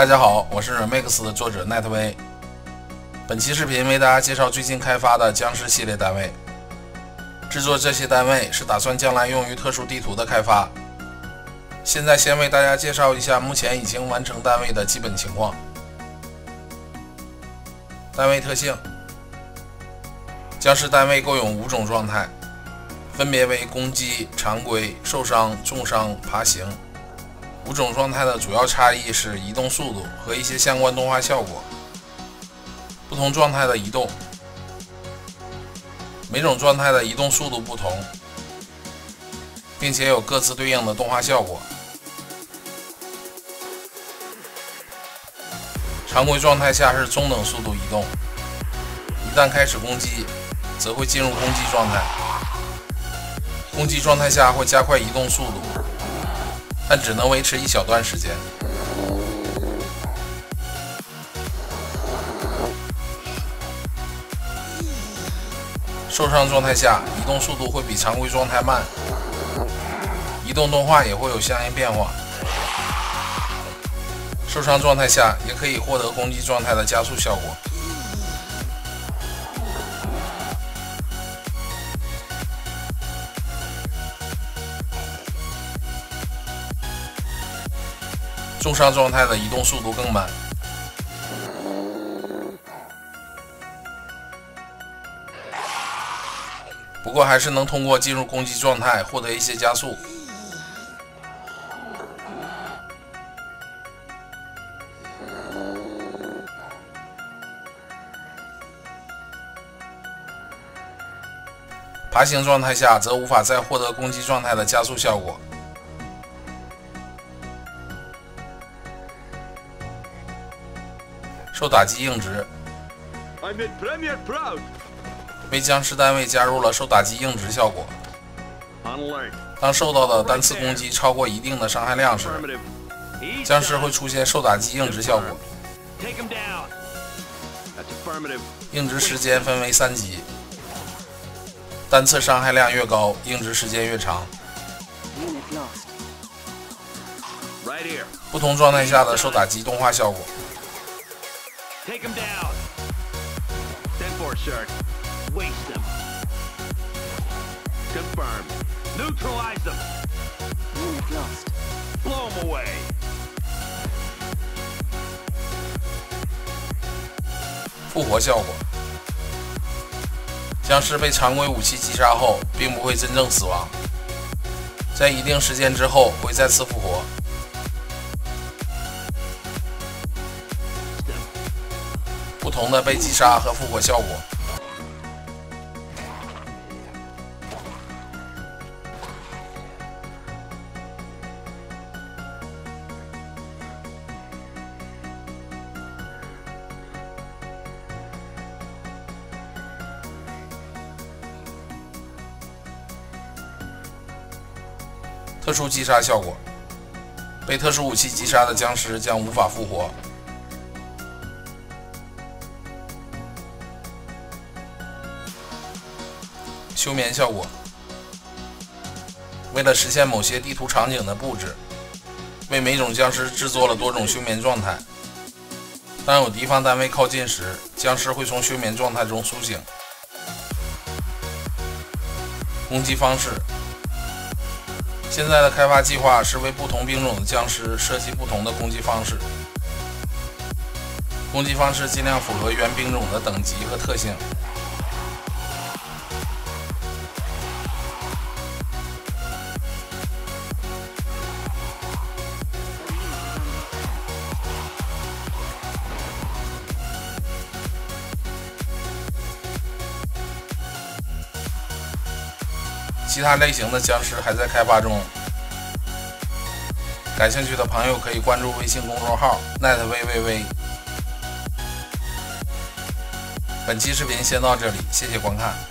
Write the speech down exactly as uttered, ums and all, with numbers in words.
大家好，我是 Remix 的作者 Nightway。本期视频为大家介绍最近开发的僵尸系列单位。制作这些单位是打算将来用于特殊地图的开发。现在先为大家介绍一下目前已经完成单位的基本情况。单位特性：僵尸单位共有五种状态，分别为攻击、常规、受伤、重伤、爬行。五种状态的主要差异是移动速度和一些相关动画效果。不同状态的移动，每种状态的移动速度不同，并且有各自对应的动画效果。常规状态下是中等速度移动，一旦开始攻击，则会进入攻击状态。攻击状态下会加快移动速度，但只能维持一小段时间。受伤状态下，移动速度会比常规状态慢，移动动画也会有相应变化。受伤状态下也可以获得攻击状态的加速效果。重伤状态的移动速度更慢。不过还是能通过进入攻击状态获得一些加速。爬行状态下则无法再获得攻击状态的加速效果。受打击硬直，为僵尸单位加入了受打击硬直效果。当受到的单次攻击超过一定的伤害量时，僵尸会出现受打击硬直效果。硬直时间分为三级，单次伤害量越高，硬直时间越长。不同状态下的受打击动画效果。 Take him down. ten four shirt. Waste them. Confirmed. Neutralize them. Unit lost. Blow them away. 复活效果：僵尸被常规武器击杀后，并不会真正死亡，在一定时间之后会再次复活。不同的被击杀和复活效果。特殊击杀效果：被特殊武器击杀的僵尸将无法复活。休眠效果：为了实现某些地图场景的布置，为每种僵尸制作了多种休眠状态。当有敌方单位靠近时，僵尸会从休眠状态中苏醒。攻击方式：现在的开发计划是为不同兵种的僵尸设计不同的攻击方式，攻击方式尽量符合原兵种的等级和特性。其他类型的僵尸还在开发中，感兴趣的朋友可以关注微信公众号 Nightway。本期视频先到这里，谢谢观看。